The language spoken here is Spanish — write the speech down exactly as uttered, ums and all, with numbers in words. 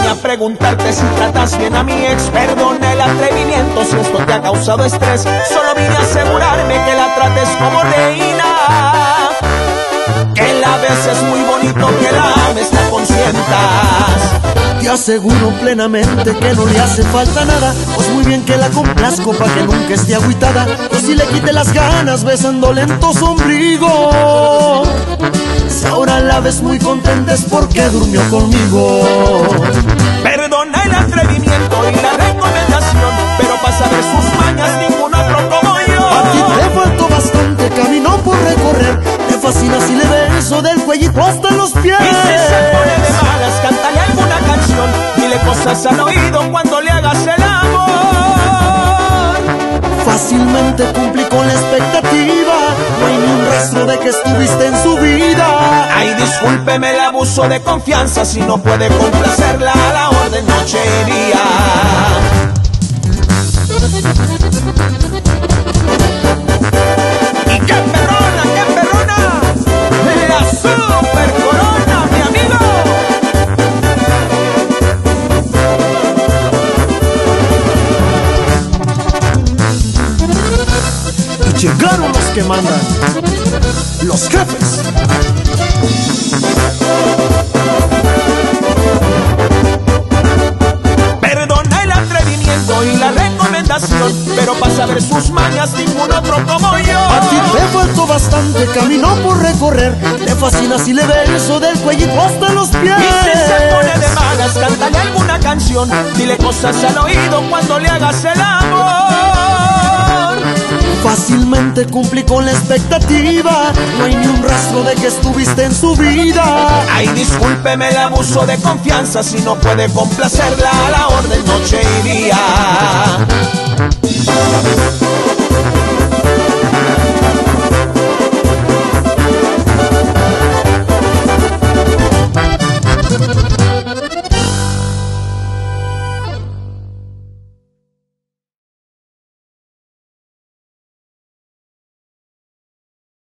extraña preguntarte si tratas bien a mi ex. Perdona el atrevimiento si esto te ha causado estrés. Solo vine a asegurarme que la trates como reina, que la beses muy bonito, que la ames, la consientas. Te aseguro plenamente que no le hace falta nada, pues muy bien que la complazco pa' que nunca esté agüitada. Pues si le quite las ganas besando lento su ombligo, si ahora la ves muy contenta es porque durmió conmigo. Perdona el atrevimiento y la recomendación, pero para saber sus mañas ningún otro como yo. A ti te faltó bastante camino por recorrer, te fascina si le beso del cuellito hasta los pies. Y si se pone de malas, cántale alguna canción, dile cosas al oído cuando le hagas el amor. Fácilmente cumplí con la expectativa, no hay ni un rastro de que estuviste en su vida. Ay, discúlpeme el abuso de confianza, si no puede complacerla a la orden noche y día. ¡Y qué perrona, qué perrona! ¡La super corona, mi amigo! Y llegaron los que mandan, los jefes. Perdona el atrevimiento y la recomendación, pero para saber sus mañas ningún otro como yo. A ti te faltó bastante camino por recorrer, te fascina si le beso del cuellito hasta los pies. Y si se pone de malas, cántale alguna canción, dile cosas al oído cuando le hagas el amor. Fácilmente cumplí con la expectativa, no hay ni un rastro de que estuviste en su vida. Ay, discúlpeme el abuso de confianza, si no puede complacerla a la orden noche y día.